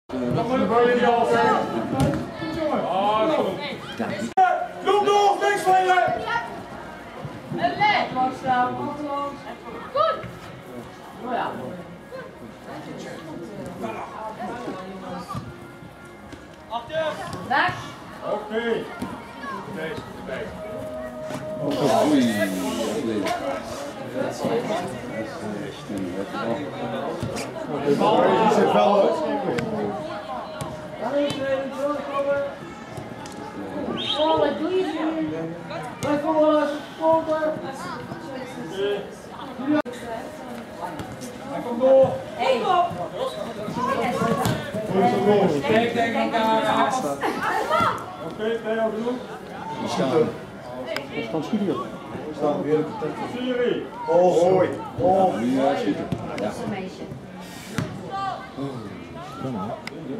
Nog maar een goal in die hal zijn. Loop door, niks spelen! Goed! Oh ja. Achter! Weg! Oké. Deze, deze. Oei. De bal zit wel uit. Oh, wat doe je nu? Wij komen spoken. Hij komt door. Hey. Kijk, denk ik aan. Oké, Theo genoeg. We staan schieten. We staan weer op de serie. Oh, mooi. Oh, nu schieten. Ja. Meisje. Kom maar.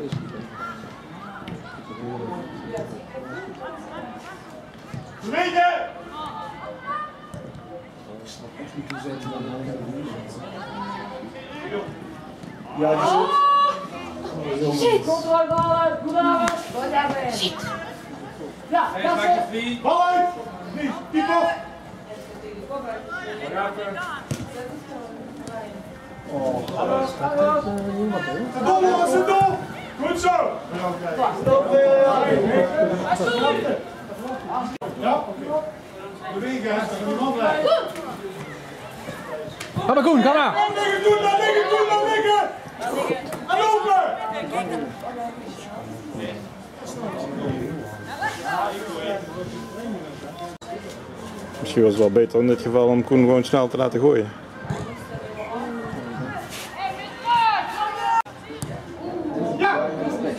Zweden! Ja, die zit. Shit! Controle, goed aan. Shit! Ja, dat is het. Bal uit! Niet, diep op! Dolle, zit door! Goed zo! Ja? Bewegen, hè? Van die man blijven. Ga maar Koen, ga maar! Kom liggen, doen, dan liggen, doen, dan liggen! En open! Misschien was het wel beter in dit geval om Koen gewoon snel te laten gooien. Ja!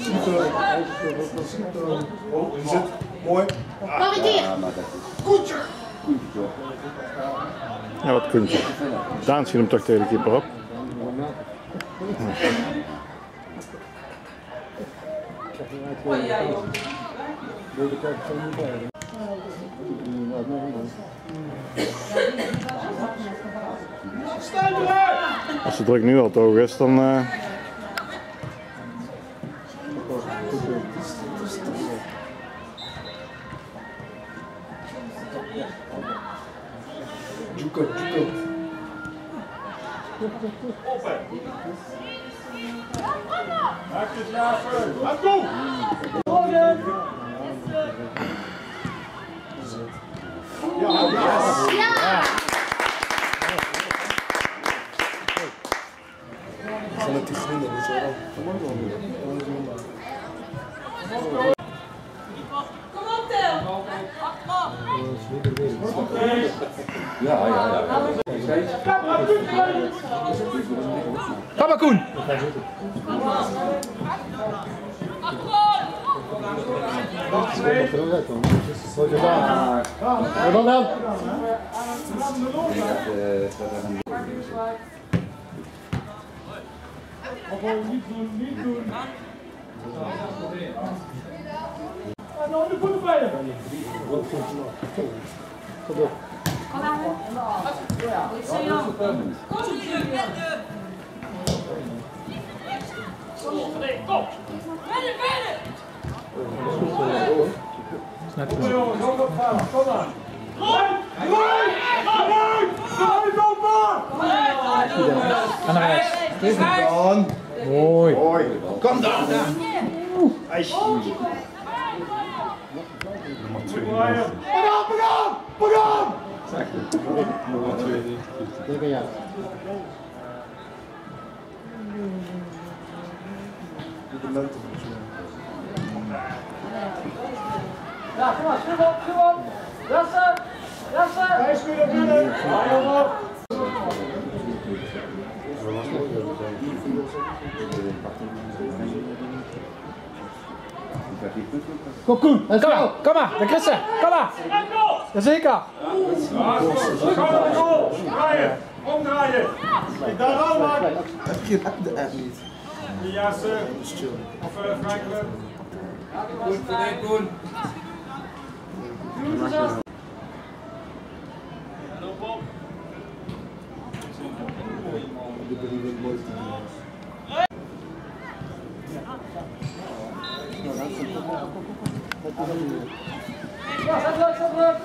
Oh, die zit. Mooi. Nog een keer! Koentje! Ja, wat Koentje. Daan schiet hem toch tegen de keeper op. Als de druk nu al te hoog is, dan Juko, Juko. Open! Maak je slapen! Laat toe! Ja! Vanuit die groene, weet je wel. Kom op, Theo! Ja, ja, ja. Ga maar Koen! En dan? Niet doen, niet doen. Nou, de voeten bij je. Kom aan. Kom Jongens, kom op, kom aan. Ga naar rechts. Dan. Mooi. Mooi. Kom dan. Ja, kom maar, schub op, schub op. Jassen, jassen. Hij is weer binnen. Kom Koen, kom maar, kom maar, de Christen, kom maar. Jazeker. Draaien, omdraaien. Ik daar aan maken. Je hebt echt niet. Die jassen. Of Franklin. Goed, verdeed Koen. Loop op. Ja, zet druk, zet druk.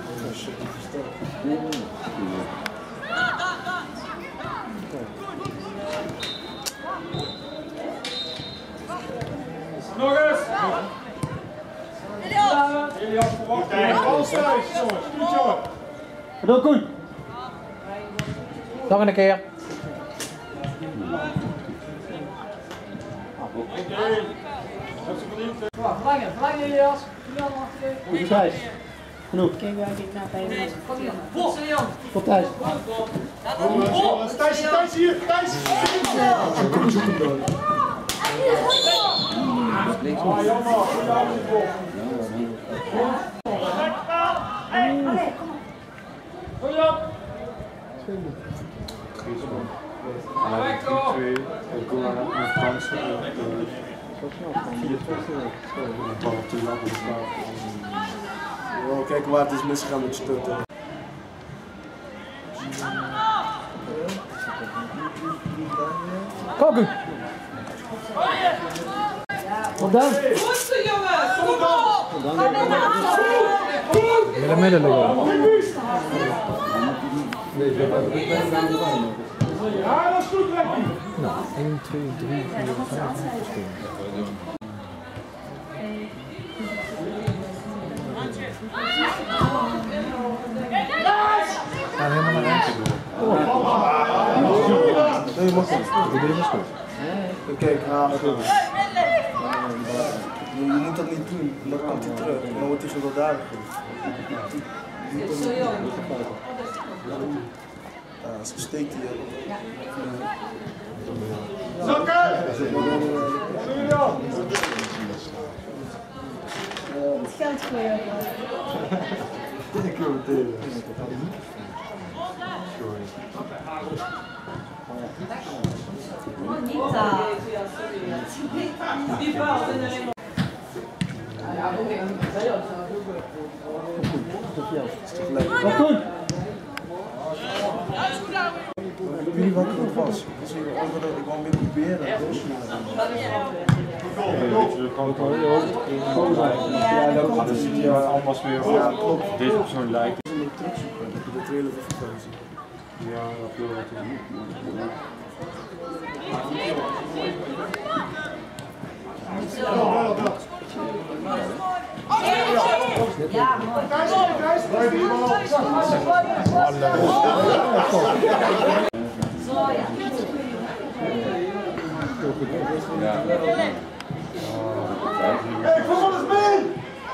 Nog eens! Elias, verwacht. Alles thuis, jongens. Goed, jongen. Doe Koen. Nog een keer. Verlangen, verlangen Elias. Goed Thijs. Genoeg. Vol, Jan. Tot Thijs. Thijs, Thijs hier, Thijs! Ah, jammer. Goeie avond, Bob. Goeie avond. Kijk waar het is misgegaan met je tutten. Koken. Tot dan. Goed jongens, kom op. In de midden liggen. Ja, dat is goed, Lekkie. Nou, 1, 2, 3, 4, 5, 6. Ga helemaal naar rechts. Nee, je mag niet. Dit is goed. Kijk, je moet dat niet doen, dan komt hij terug. Dan wordt hij gewelddadig. Ja, zo steekt hij op. Zakken! Julian! Het geld gooien. Ik wil het delen. Wat goed. Ik weet niet wat het was. Ik wou meer proberen. Ja, dat komt Dus niet. ja, allemaal weer op Deze persoon lijkt. Ik moet terugzoeken. Ik heb de trailer even gezien. Ja, dat wil wat te doen. Ja, mooi. Zo ja. Hey, volg ons mee!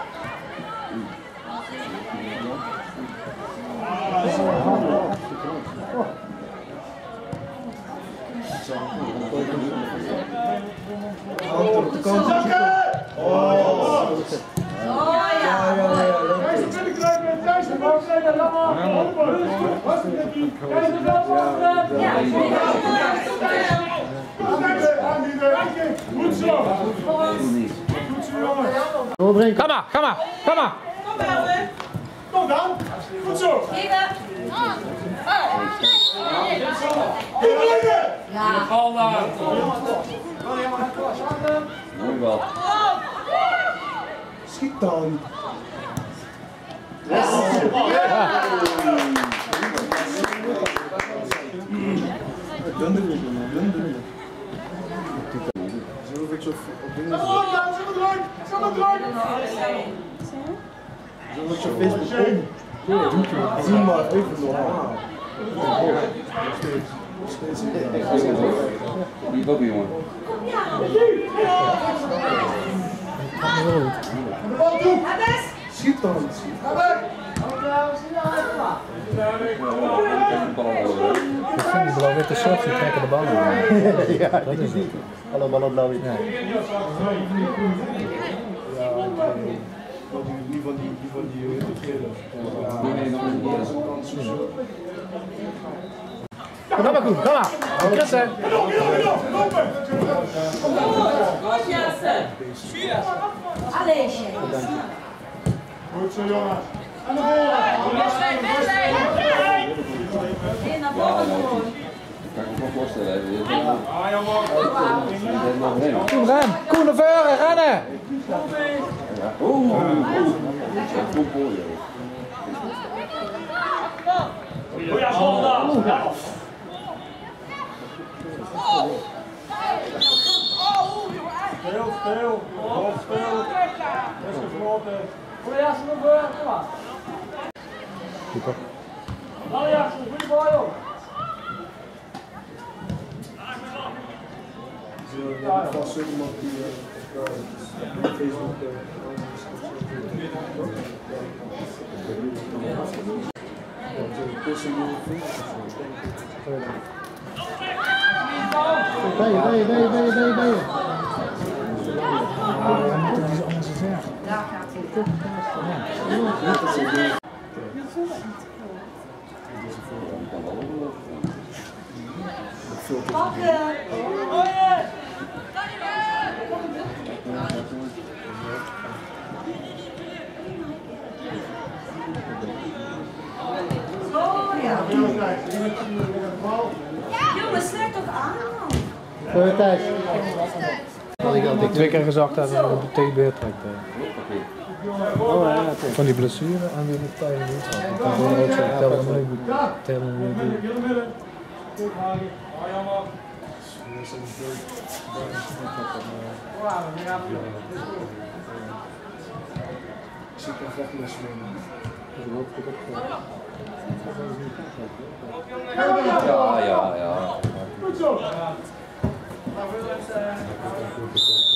Thijs, de binnenkruipen! Thijs, de bovenkruipen! Laat maar! Open! Wat is het, Lekkie? Thijs, de bovenkruipen! Ja, Goed zo! Goed zo, jongens! Doorbrengen. Ga maar, ga maar, ga maar. Kom dan! Goed zo! ja. Al daar! Mooi wel. Schiet dan! Dunder weer, man. Dunder weer. Zo een beetje op dingen. Zet me druk! Zet me druk! Zo wordt je Facebook om. Zie maar even normaal. Die ook, jongen. Schiet dan! Ik vind die blauw-witte shirts, die trekken de bal aan. Ja, dat is het. Alle ballen blauw-wit. Ja. Die van die gele. Kom maar, Koen, kom maar. Christen. Allee, Goed zo, jongens! in naar boven gewoon. kan ik me wel voorstellen. Ah, jammer. Koen, ren! Koen naar voren, rennen! Goeie soldaat. Ja. Speel. Speel. Dat is gefloten. Goeie jassen naar voren, kom maar. Super. Alle jassen, goeie bal joh. Vast iemand die Facebook. Ben je. Ja, moeten die anders zeggen. Daar gaat hij. Pakken! Oh ja. Jongens, sluit toch aan? Goeie Thijs. Dat ik 2 keer gezakt heb en op de TB trekt. Van die blessure en die de tijd niet had. Ik kan gewoon ook zeggen, tel hem niet goed. Tel hem niet goed. Goed, Hagen. Ah, jammer. Ik zie een vechtles mee. Ja. Goed zo. Nou,